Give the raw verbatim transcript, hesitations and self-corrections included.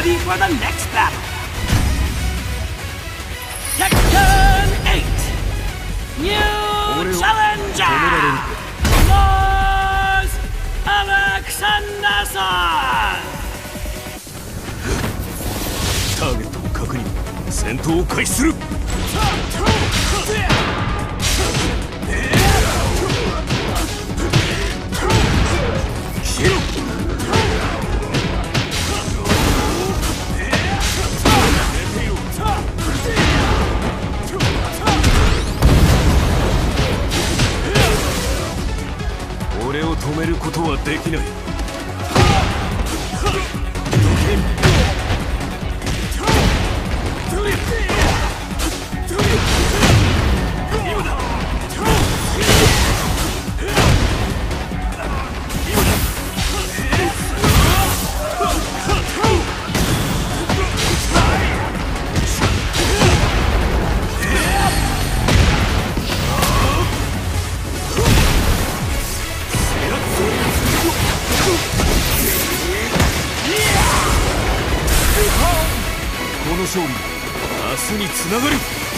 ready for the next battle. Tekken eight! New challenger! Lars Alexandersson! ターゲットを確認。戦闘を開始する。俺を止めることはできない。この勝利、明日につながる。